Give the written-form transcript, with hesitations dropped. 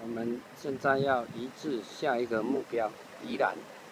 我们现在要移至下一个目标宜兰。